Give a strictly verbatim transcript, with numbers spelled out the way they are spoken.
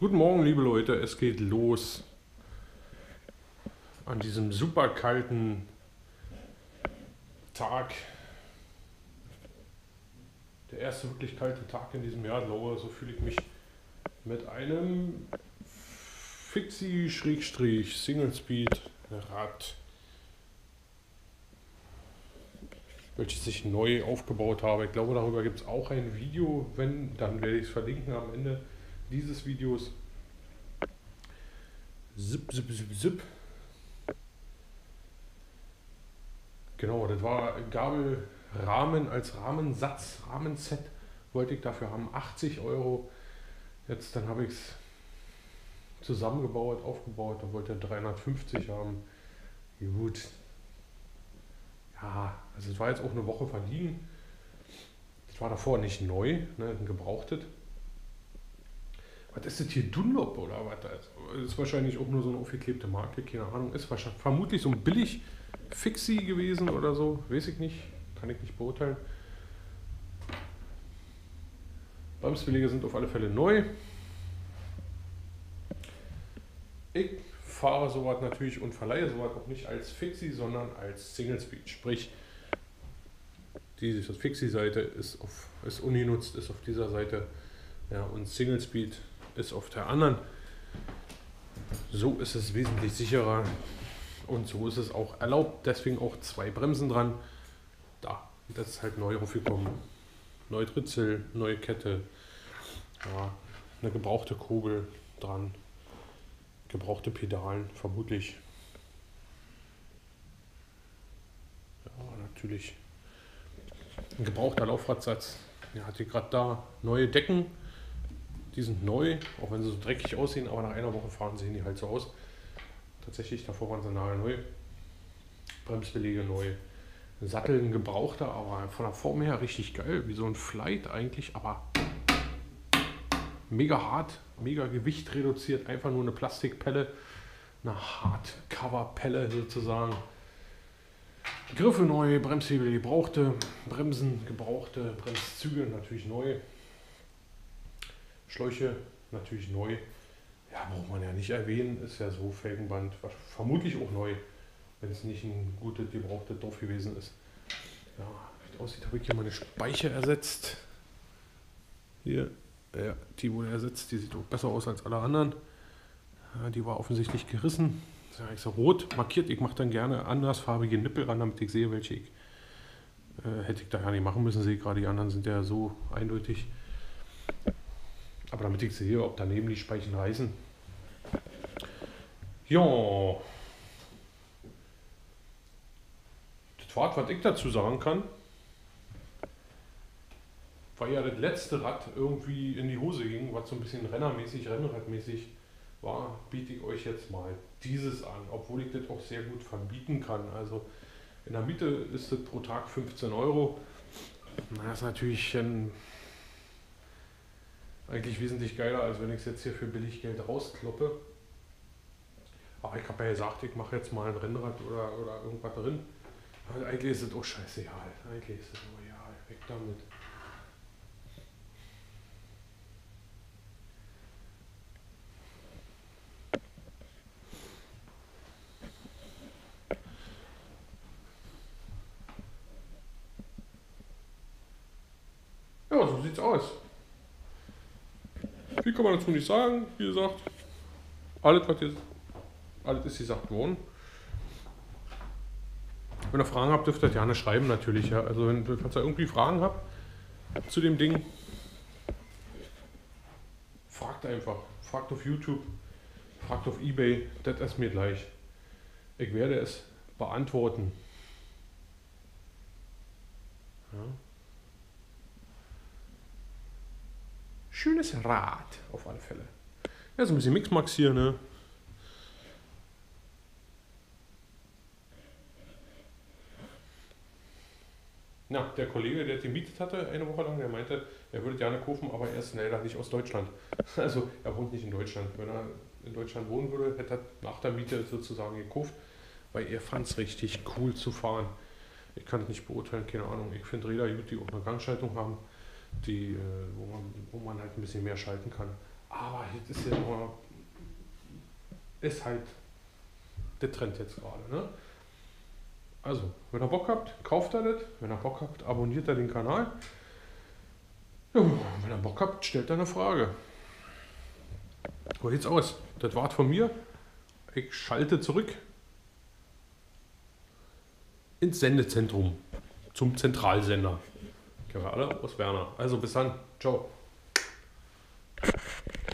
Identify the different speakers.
Speaker 1: Guten Morgen, liebe Leute, es geht los an diesem super kalten Tag. Der erste wirklich kalte Tag in diesem Jahr, glaube ich, so fühle ich mich mit einem Fixie-Single-Speed-Rad, welches ich neu aufgebaut habe. Ich glaube, darüber gibt es auch ein Video. Wenn, dann werde ich es verlinken am Ende dieses Videos. Zip, zip, zip, zip. Genau, das war Gabelrahmen als Rahmensatz, Rahmenset wollte ich dafür haben, achtzig Euro. Jetzt dann habe ich es zusammengebaut, aufgebaut, da wollte er dreihundertfünfzig haben. Gut. Ja, also es war jetzt auch eine Woche verliehen. Das war davor nicht neu, ne, gebrauchtet. Was ist das hier, Dunlop oder was? Das ist wahrscheinlich auch nur so eine aufgeklebte Marke, keine Ahnung. Ist wahrscheinlich vermutlich so ein billig Fixie gewesen oder so, weiß ich nicht, kann ich nicht beurteilen. Bremsbeläge sind auf alle Fälle neu. Ich fahre sowas natürlich und verleihe sowas auch nicht als Fixie, sondern als Single Speed. Sprich, die Fixie-Seite ist, auf, ist ungenutzt, ist auf dieser Seite, ja, und Single Speed ist auf der anderen. So ist es wesentlich sicherer und so ist es auch erlaubt. Deswegen auch zwei Bremsen dran. Da, das ist halt neu aufgekommen. Neue Ritzel, neue Kette, ja, eine gebrauchte Kurbel dran, gebrauchte Pedalen, vermutlich. Ja, natürlich. Ein gebrauchter Laufradsatz. Ja, hatte ich gerade da. Neue Decken. Die sind neu, auch wenn sie so dreckig aussehen, aber nach einer Woche fahren sehen die halt so aus. Tatsächlich, davor waren sie nagelneu. Bremsbeläge neu. Sattel ein gebrauchter, aber von der Form her richtig geil. Wie so ein Flight eigentlich, aber mega hart, mega Gewicht reduziert. Einfach nur eine Plastikpelle, eine Hardcover-Pelle sozusagen. Griffe neu, Bremshebel gebrauchte, Bremsen gebrauchte, Bremszüge natürlich neu. Schläuche natürlich neu. Ja, braucht man ja nicht erwähnen, ist ja so Felgenband, vermutlich auch neu, wenn es nicht ein gutes, gebrauchtes Dorf gewesen ist. Ja, wie es aussieht, habe ich hier meine Speiche ersetzt. Hier, ja, die wurde ersetzt, die sieht auch besser aus als alle anderen. Ja, die war offensichtlich gerissen. Das ist ja so rot markiert, ich mache dann gerne andersfarbige Nippel ran, damit ich sehe, welche ich äh, hätte ich da ja nicht machen müssen. Sehe gerade, die anderen sind ja so eindeutig. Aber damit ich sehe, ob daneben die Speichen reißen. Ja. Das Rad, was ich dazu sagen kann, weil ja das letzte Rad irgendwie in die Hose ging, was so ein bisschen rennermäßig, rennradmäßig war, biete ich euch jetzt mal dieses an, obwohl ich das auch sehr gut verbieten kann. Also in der Miete ist das pro Tag fünfzehn Euro. Das ist natürlich ein eigentlich wesentlich geiler, als wenn ich es jetzt hier für billig Geld rauskloppe. Aber ich habe ja gesagt, ich mache jetzt mal ein Rennrad oder, oder irgendwas drin. Aber eigentlich ist es auch scheißegal. Eigentlich ist es auch egal. Weg damit. Ja, so sieht's aus. Viel kann man dazu nicht sagen, wie gesagt. Alles, was jetzt, alles ist gesagt worden. Wenn ihr Fragen habt, dürft ihr gerne schreiben natürlich. Ja. Also wenn, falls ihr irgendwie Fragen habt zu dem Ding, fragt einfach. Fragt auf YouTube, fragt auf eBay, das ist mir gleich. Ich werde es beantworten. Ja. Schönes Rad, auf alle Fälle. Ja, so ein bisschen Mixmax hier, ne? Na, der Kollege, der die mietet hatte, eine Woche lang, der meinte, er würde gerne kaufen, aber er ist leider nicht aus Deutschland. Also, er wohnt nicht in Deutschland. Wenn er in Deutschland wohnen würde, hätte er nach der Miete sozusagen gekauft, weil er fand es richtig cool zu fahren. Ich kann es nicht beurteilen, keine Ahnung. Ich finde Räder gut, die auch eine Gangschaltung haben, die, wo man, wo man halt ein bisschen mehr schalten kann. Aber jetzt ist ja nur, ist halt der Trend jetzt gerade. Ne? Also, wenn ihr Bock habt, kauft ihr das. Wenn ihr Bock habt, abonniert ihr den Kanal. Ja, wenn ihr Bock habt, stellt eine Frage. So sieht's aus. Das war's von mir. Ich schalte zurück ins Sendezentrum zum Zentralsender. Kennen wir alle aus Werner. Also bis dann. Ciao.